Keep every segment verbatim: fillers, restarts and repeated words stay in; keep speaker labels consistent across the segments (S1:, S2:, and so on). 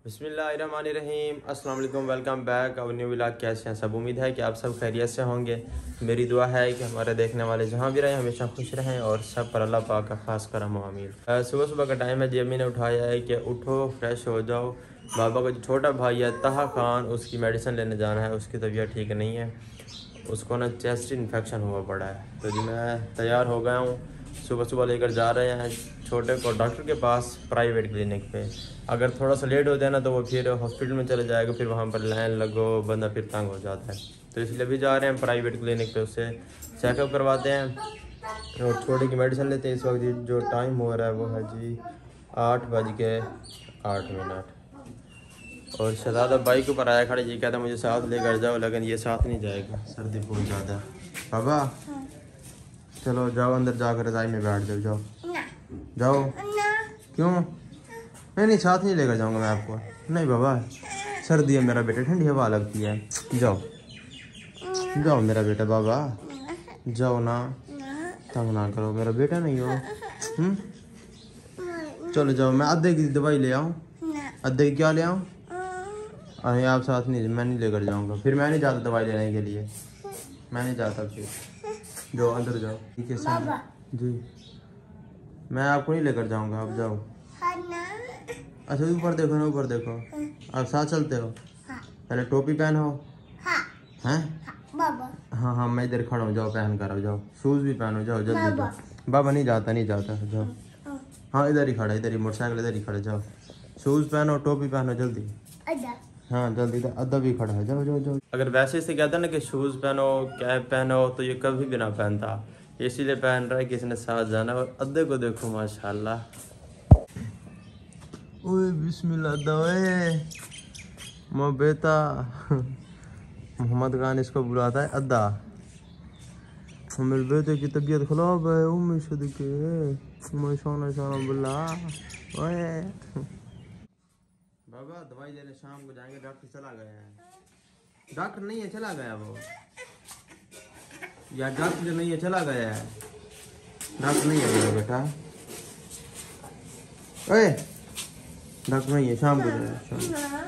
S1: बिस्मिल्लाहिर्रहमानिर्रहीम, अस्सलाम वालेकुम, welcome back our new vlog. कैसे हैं सब? उम्मीद है कि आप सब खैरियत से होंगे। मेरी दुआ है कि हमारे देखने वाले जहाँ भी रहें हमेशा खुश रहें और सब पर अल्लाह पाक का खास करम व आमीन। सुबह सुबह का टाइम है जी, अम्मी ने उठाया है कि उठो फ्रेश हो जाओ। बाबा का जो छोटा भाई है ताहा खान, उसकी मेडिसिन लेने जाना है। उसकी तबीयत ठीक नहीं है, उसको ना चेस्ट इन्फेक्शन हुआ पड़ा है। तो जी मैं तैयार हो गया हूँ, सुबह सुबह लेकर जा रहे हैं छोटे को डॉक्टर के पास, प्राइवेट क्लिनिक पे। अगर थोड़ा सा लेट हो जाए ना तो वो फिर हॉस्पिटल में चले जाएगा, फिर वहाँ पर लाइन लगो, बंदा फिर तंग हो जाता है। तो इसलिए भी जा रहे हैं प्राइवेट क्लिनिक पे, उससे चेकअप करवाते हैं और छोटे की मेडिसिन लेते हैं। इस वक्त जो टाइम हो रहा है वो है जी आठ बज के आठ मिनट और शहजादा बाइक के ऊपर आया खड़े जी, कहता मुझे साथ लेकर जाओ, लेकिन ये साथ नहीं जाएगा, सर्दी बहुत ज़्यादा है। बाबा चलो जाओ अंदर जाकर रजाई में बैठ जाओ, जाओ जाओ। क्यों? नहीं नहीं साथ नहीं लेकर जाऊंगा मैं आपको। नहीं बाबा सर्दी है मेरा बेटा, ठंडी हवा लगती है। जाओ जाओ मेरा बेटा, बाबा जाओ ना, तंग ना करो, मेरा बेटा नहीं हो। हम्म चलो जाओ, मैं आधे की दवाई ले आऊँ? आधे की क्या ले आऊँ? अरे आप साथ नहीं, मैं नहीं लेकर जाऊंगा, फिर मैं नहीं जाता दवाई लेने के लिए, मैं नहीं जाता। फिर जाओ अंदर जाओ। ठीक है सर जी, मैं आपको नहीं लेकर जाऊंगा, आप जाओ। अच्छा ऊपर देखो ना, ऊपर देखो, आप साथ चलते हो? पहले टोपी पहनो। हैं? हाँ हाँ मैं इधर खड़ा हूँ, जाओ पहन कर आओ, जाओ शूज भी पहनो, जाओ जल्दी जाओ। बाबा नहीं जाता, नहीं जाता, जाओ। हाँ इधर ही खड़ा, इधर ही मोटरसाइकिल इधर ही खड़ा, जाओ शूज पहनो, टोपी पहनो जल्दी। हाँ जल्दी, इधर अद्दा भी खड़ा है, जाओ जाओ जाओ। अगर वैसे से कहता ना कि शूज पहनो, कैप पहनो, तो ये कभी भी ना पहनता, इसीलिए पहन रहा है कि इसने साथ जाना। और अद्दे को देखो माशाल्लाह। ओए बिस्मिल्लाह दवे मो बेटा मोहम्मद खान इसको बुलाता है अद्दा। मेरे बेटे की तबीयत खराब है, उम्मीद सदके मैं सोना सोना बुला। ओए बाबा दवाई लेने शाम को जाएंगे, डॉक्टर चला गया है। डॉक्टर नहीं है, चला गया वो, या डॉक्टर नहीं है, चला गया है। डॉक्टर नहीं है मेरा बेटा, ओए डॉक्टर नहीं है, शाम को जाएगा।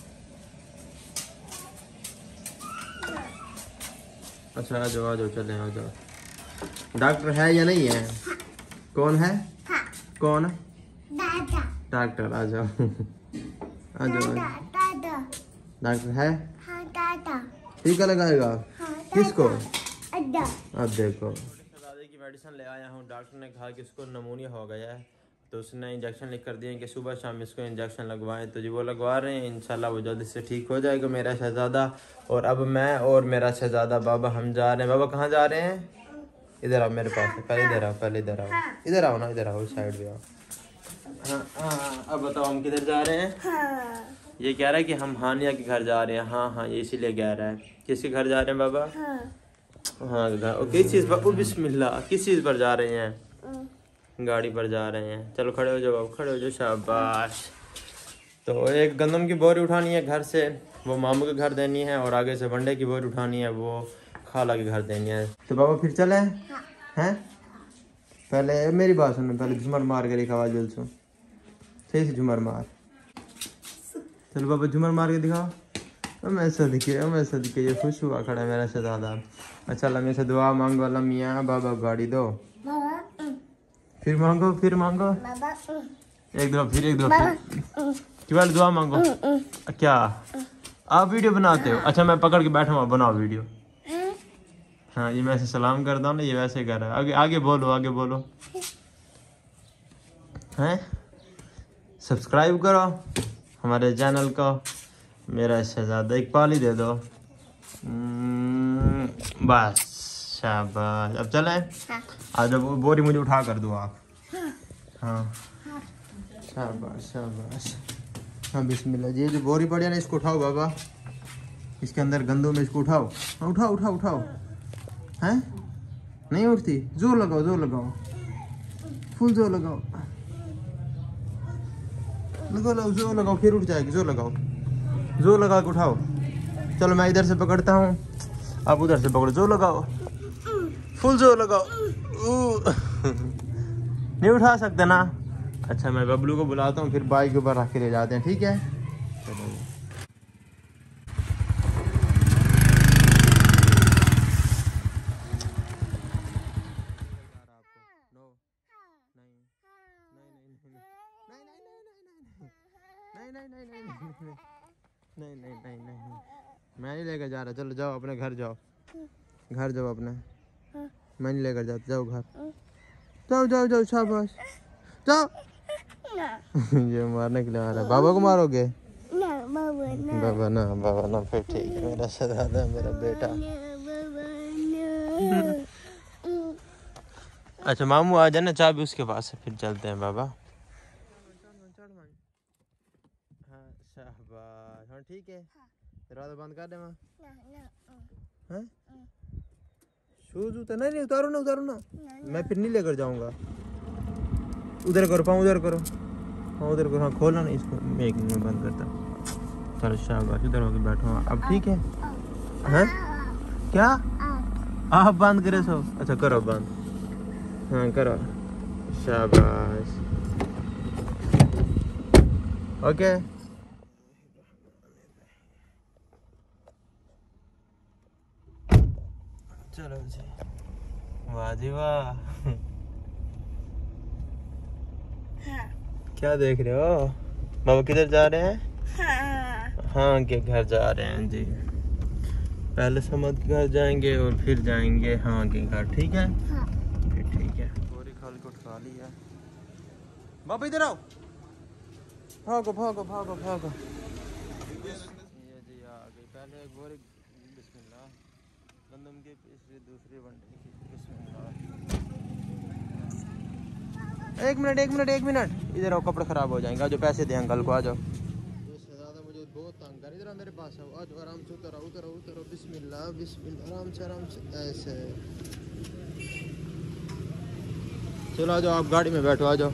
S1: अच्छा आ जाओ आ जाओ, चले आ जाओ। डॉक्टर है या नहीं है? कौन है? कौन? डॉक्टर आ जाओ आ जाओ। डॉक्टर है? टीका लगाएगा? किसको? अद्दे को। दादी की मेडिसिन ले आया हूँ, डॉक्टर ने कहा कि उसको नमूनिया हो गया है, तो उसने इंजेक्शन लिख कर दिए कि सुबह शाम इसको इंजेक्शन लगवाएं। तो जी वो लगवा रहे हैं, इंशाल्लाह वो जल्दी से ठीक हो जाएगा मेरा शहजादा। और अब मैं और मेरा शहजादा बाबा हम जा रहे हैं। बाबा कहाँ जा रहे हैं? इधर आओ मेरे पास, पहले इधर आओ, पहले इधर आओ, इधर आओ ना, इधर आओ, इस साइड पे आओ। हाँ हाँ अब बताओ हम किधर जा रहे हैं? ये कह रहा है कि हम हानिया के घर जा रहे हैं। हाँ हाँ ये इसीलिए कह रहा है। किसके घर जा रहे हैं बाबा? हाँ घर। किस चीज़ पर? बिस्मिल्लाह, किस चीज़ पर जा रहे हैं? गाड़ी पर जा रहे हैं। चलो खड़े हो जाओ, खड़े हो जाओ, शाबाश। तो एक गंदम की बोरी उठानी है घर से, वो मामू के घर देनी है, और आगे से वनडे की बोरी उठानी है, वो खाला के घर देनी है। तो बाबा फिर चले हैं? पहले मेरी बात सुनो, पहले झुमर मार के दिखाओ, जल्द सुन सही से झुमर मार। चलो बाबा झुमर मार के दिखाओ। मैं सदके मैं सदके ये खुश हुआ खड़ा है मेरा शहजादा। अच्छा अल्लाह मेरे से दुआ मांगो, अल्लाह मियाँ बाबा गाड़ी दो, फिर मांगो, फिर मांगो, एक दो फिर एक दो फिर दुआ मांगो। क्या आप वीडियो बनाते हो? अच्छा मैं पकड़ के बैठा हुआ, बनाओ वीडियो। हाँ ये मैं ऐसे सलाम करता हूँ ना, ये वैसे कर रहा है। आगे आगे बोलो, आगे बोलो। हैं सब्सक्राइब करो हमारे चैनल को, मेरा शहजादा इकबाल ही दे दो। बस शाबाश। अब चले? आज जब बोरी मुझे उठा कर दो आप। हाँ शाबाश शाबाश। हाँ बिस्मिल्लाह। ये जो बोरी पड़ी है ना, इसको उठाओ बाबा, इसके अंदर गंदों में इसको उठाओ। हाँ उठाओ उठाओ उठाओ। हैं नहीं उठती? जोर लगाओ, जोर लगाओ, फुल जोर लगाओ, लगाओ जोर लगाओ, फिर उठ जाएगी। जोर लगाओ, जोर लगा के उठाओ। चलो मैं इधर से पकड़ता हूँ, आप उधर से पकड़ो, जोर लगाओ, फुल जोर लगाओ। नहीं उठा सकते ना? अच्छा मैं बबलू को बुलाता हूँ, फिर बाइक के ऊपर रख के ले जाते हैं, ठीक है? चलो नहीं नहीं नहीं नहीं नहीं नहीं नहीं मैं नहीं लेकर जा रहा। चलो जाओ अपने घर जाओ, घर जाओ अपने। मैं नहीं लेकर जाता, जाओ घर। जाओ जाओ जाओ शाबाश जाओ। ये मारने के लिए आ रहा है। बाबा को मारोगे? बाबा ना, बाबा ना। फिर ठीक है, मेरा शहजादा, मेरा बेटा। अच्छा मामू आ जाना, चाबी उसके पास है, फिर चलते हैं बाबा। हाँ शाबाश, हाँ ठीक है। दरवाजा बंद कर दे माँ। हैं शूज उतर नहीं, नहीं उतारो ना, उतारो ना। मैं फिर नहीं लेकर जाऊंगा। उधर करो पाँव, उधर करो हाँ, उधर करो। हाँ खोलना नहीं इसको, मैं एक मिनट में बंद करता। चलो शाबाश, उधर होके बैठो। अब ठीक है। हैं क्या आप बंद करे सो? अच्छा करो बंद। हाँ करो, शाबाश। ओके चलो जी, वाह जी वाह। हाँ। क्या देख रहे हो? बाबा किधर जा रहे हैं? हाँ, हाँ के घर जा रहे हैं जी। पहले समद के घर जाएंगे और फिर जाएंगे हाँ के घर, ठीक है? हाँ। फिर ठीक है। बोरी खाल को उठा लिया। बाबा इधर आओ, भागो भागो भागो भागो। ये जी आ गई। पहले एक बोरी बिस्मिल्लाह, गंदम की तीसरी दूसरी बंडे की बिस्मिल्लाह। एक मिनट एक मिनट एक मिनट इधर आओ, कपड़े खराब हो जाएंगे। जो पैसे दे अंकल को, आ जाओ। शहजादा मुझे बहुत तंग कर, इधर मेरे पास आओ। आज आराम से उतरो उतरो उतरो, बिस्मिल्लाह बिस्मिल्लाह, आराम से आराम से ऐसे। चलो आ जाओ, आप गाड़ी में बैठो, आ जाओ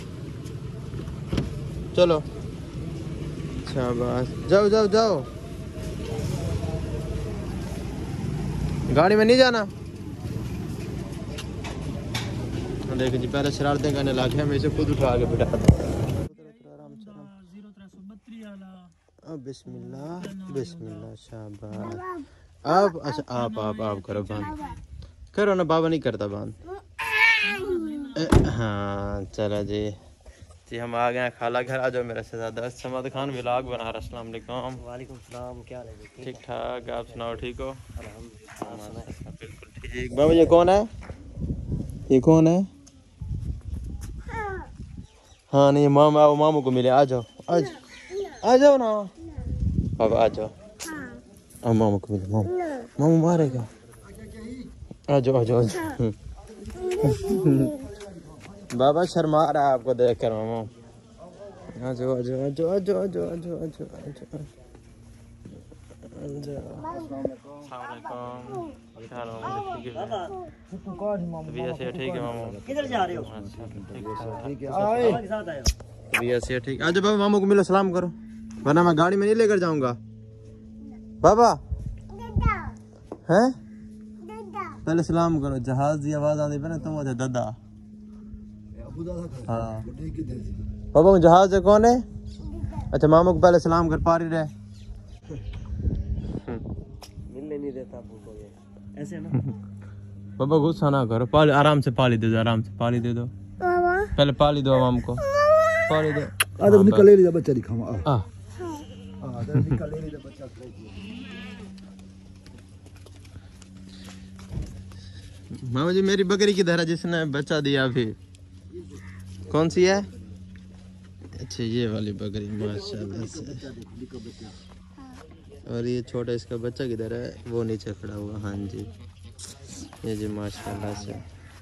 S1: चलो। शाबाश, जाओ जाओ जाओ, गाड़ी में नहीं जाना। देखो जी, पहले शरारतें करने लगे, हम इसे खुद उठा के बिठा दो। बिस्मिल्लाह बिस्मिल्लाह, शाबाश। आप अच्छा आप आप आप करो बंद, करो ना। बाबा नहीं करता बंद। हाँ चलो जी, जी हम आ गए खाला घर। आ जाओ मेरा शहजादा। समद खान व्लॉग बना रहा। अस्सलाम वालेकुम। वालेकुम सलाम, क्या हाल है? ठीक ठाक, आप सुनाओ, ठीक हो? बिल्कुल ठीक। बाबा ये कौन है? ये कौन है? हाँ नहीं, मामा आओ, मामू को मिले। आ जाओ आज, आ जाओ ना बाबा, आ जाओ। अब मामू को मिले। मामू मामू मारेगा। आ जाओ आ जाओ। बाबा शर्मा रहा है आपको देख कर। मामू आ जाओ आ जाओ आ जाओ आ जाओ आ जाओ आ जाओ आ जाओ आ जाओ। ठीक है मामू, किधर जा रहे हो? ठीक है, ठीक। आज बाबा मामू को मिलो, सलाम करो, वरना मैं गाड़ी में नहीं लेकर जाऊंगा। बाबा हैं पहले सलाम करो। जहाज की आवाज आती है ना, तुम तो दादा। हाँ बाबा जहाज है कौन है? अच्छा मामू को पहले सलाम कर। पारी रहे, मिलने नहीं देता आपको ये ऐसे ना। बाबा गुस्सा ना करो, पाली आराम से पाली दे दो, आराम से पाली दे दो। पहले पाली दो मामू को, पाली दो।
S2: आ तो निकल ले बच्चा दिखावा। आ
S1: आ
S2: निकल ले बच्चा।
S1: मामा जी मेरी बकरी किधर है जिसने बच्चा दिया अभी? कौन सी है? अच्छा ये वाली बकरी, माशाल्लाह से। और ये छोटा इसका बच्चा किधर है? वो नीचे खड़ा हुआ। हाँ जी, ये जी माशाल्लाह से।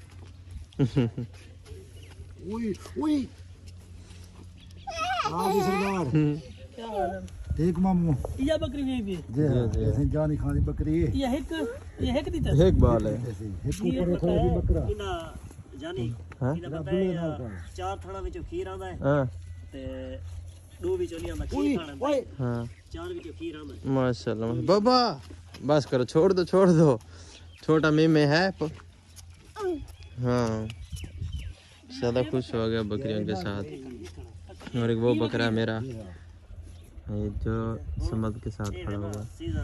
S2: ओए ओए आ जी सरदार। ठीक मामू,
S3: ये बकरी नहीं भी
S2: जी ऐसे जानी खानी बकरी।
S3: ये एक ये एक दी था,
S1: एक बाल है।
S2: ऐसे एक ऊपर थोड़ा भी बकरा
S3: इना जानी
S1: हां
S3: इना पता है चार थाना विच खीर आंदा है।
S1: हां
S3: ते दो विच नहीं आंदा खीर खाना।
S2: ओए
S3: हां चार विच खीर आंदा है।
S1: माशाल्लाह। बाबा बस करो, छोड़ दो छोड़ दो। छोटा मीमे है। हाँ ज्यादा खुश हो गया बकरियों के साथ। और एक वो बकरा मेरा ये जो समद के साथ खड़ा हुआ।
S3: सीजन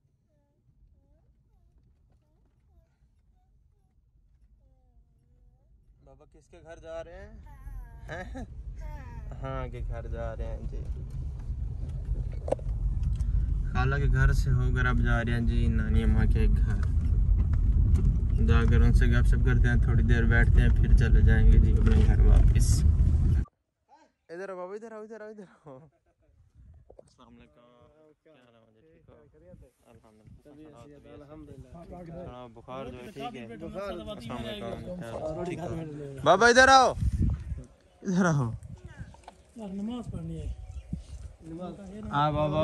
S1: बाबा किसके घर जा रहे हैं? हैं? हाँ के घर जा रहे हैं जी। खाला के घर से होकर अब जा रहे हैं जी नानी अम्मा के घर। जाकर उनसे गपशप करते हैं, थोड़ी देर बैठते हैं, फिर चले जाएंगे जी अपने घर वापस। इधर आओ बाबा, इधर आओ, इधर आओ, इधर आओ। अस्सलाम वालेकुम, क्या हाल है? ठीक हो? अल्हम्दुलिल्लाह। बुखार जो है ठीक है? अस्सलाम वालेकुम, ठीक हो? बाबा इधर आओ, इधर आओ।
S4: नमाज पढ़नी है।
S1: हाँ बाबा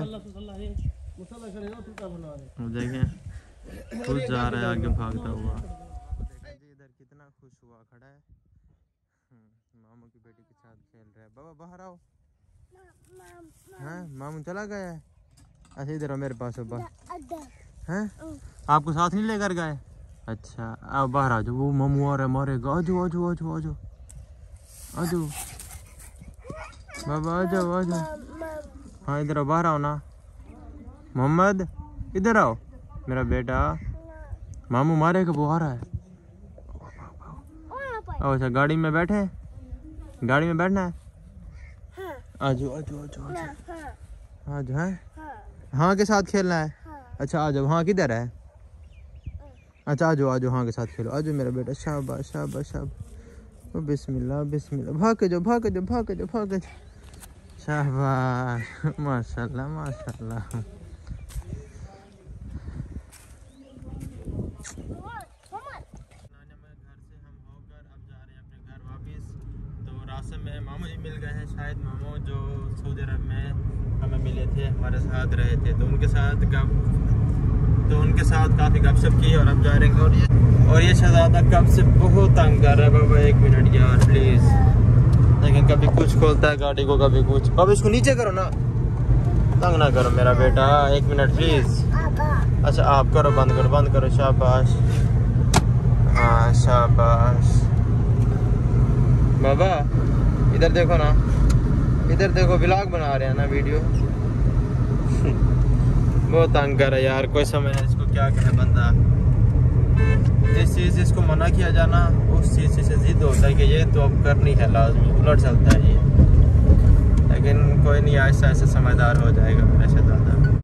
S1: देखें खुश जा रहा है आगे भागता हुआ। इधर कितना खुश हुआ खड़ा है, मामू की बेटी के साथ खेल रहा है। बाबा बाहर आओ। हाँ मामू चला गया है। अच्छा इधर आओ मेरे पास। हैं आपको साथ नहीं लेकर गए? अच्छा आप बाहर आ जाओ, वो मामू आ रहा है मारेगा। आ जाओ आ जाओ आ जाओ आ जाओ आ जाओ बाबा, आ जाओ आ जाओ। हाँ इधर आओ, बाहर आओ ना। मोहम्मद इधर आओ मेरा बेटा, मामू मारेगा, वो आ रहा है। अच्छा गाड़ी में बैठे, गाड़ी में बैठना है। आ जाओ आ जाओ आ जाओ आ जाओ। हाँ हाँ के साथ खेलना है। अच्छा आ जाओ। हाँ किधर है? अच्छा आ जाओ आ जाओ, हाँ के साथ खेलो। आ जाओ मेरा बेटा, शाबाश शाबाश शाबाश। बिस्मिल्लाह बिस्मिल्लाह, भाग के जाओ भाग के जाओ भाग के जाओ भाग के जाओ। शाबाश माशाल्लाह माशाल्लाह। रास्ते में मामू जी मिल गए हैं, शायद मामू जो सऊदी अरब में हमें मिले थे, हमारे साथ रहे थे, तो उनके साथ गप तो उनके साथ काफ़ी गपशप की और अब जा रहे हैं। और ये और ये शहजादा कब से बहुत तंग कर रहा है। बाबा एक मिनट यार प्लीज़, लेकिन कभी कुछ खोलता है गाड़ी को, कभी कुछ। बाबा इसको नीचे करो ना, तंग ना करो मेरा बेटा, एक मिनट प्लीज़। अच्छा आप करो, बंद करो बंद करो। शाबाश हाँ शाबाश। बाबा इधर देखो ना, इधर देखो, व्लॉग बना रहे हैं ना, वीडियो। बहुत तंग कर रहा है यार, कोई समझ नहीं इसको क्या करे बंदा। जिस चीज़ से इसको मना किया जाना उस चीज़ से जिद होता है कि ये तो अब करनी है, लाजमी उलट चलता है ये। लेकिन कोई नहीं, आहिस्ता आहिस्ता समझदार हो जाएगा मेरा शहजादा।